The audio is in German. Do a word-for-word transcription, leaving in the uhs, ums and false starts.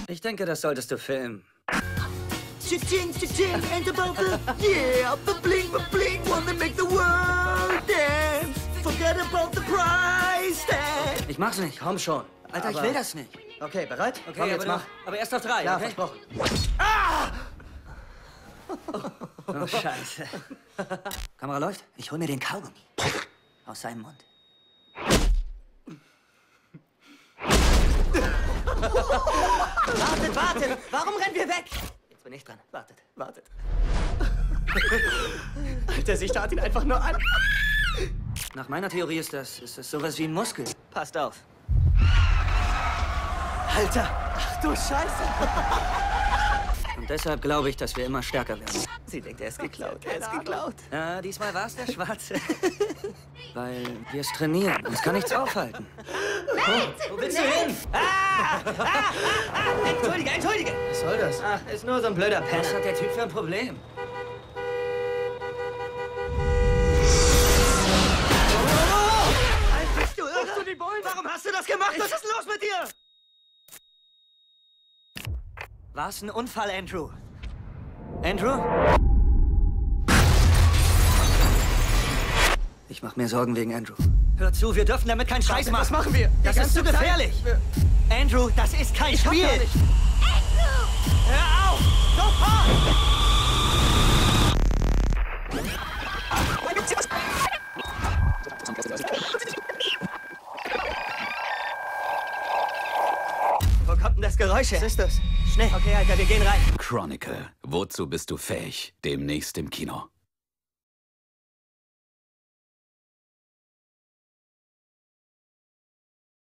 Ich denke, das solltest du filmen. Cha-ching, cha-ching, and about the, yeah, the bling, the bling, wanna make the world dance. Forget about the price tag. Ich mach's nicht, komm schon. Alter, Aber- ich will das nicht. Okay, bereit? Okay, Komm, jetzt aber, mach. du- aber erst auf drei, Ja, okay? versprochen. Oh, Scheiße. Kamera läuft? Ich hol mir den Kaugummi. Aus seinem Mund. Wartet, wartet! Warum rennen wir weg? Jetzt bin ich dran. Wartet, wartet. Alter, sie starrt ihn einfach nur an. Nach meiner Theorie ist das, ist das sowas wie ein Muskel. Passt auf. Alter! Ach du Scheiße! Und deshalb glaube ich, dass wir immer stärker werden. Sie denkt, er ist geklaut. Er ist geklaut. Ja, diesmal war es der Schwarze. Weil wir es trainieren. Uns kann nichts aufhalten. Wo willst du hin? Ah! Ah! Ah! Ah! Entschuldige, entschuldige! Was soll das? Ach, ist nur so ein blöder Was Penner. hat der Typ für ein Problem? Bist du irre? Die Bullen? Warum hast du das gemacht? Was ist los mit dir? War's ein Unfall, Andrew? Andrew? Ich mach mir Sorgen wegen Andrew. Hör zu, wir dürfen damit keinen Scheiß machen. Was machen wir? Das Die ist zu ganze Zeit? gefährlich. Wir- Andrew, das ist kein Ich hab Spiel. gar nicht- Hör auf! Sofort! Wo kommt denn das Geräusch her? Was ist das? Schnell. Okay, Alter, wir gehen rein. Chronicle. Wozu bist du fähig? Demnächst im Kino.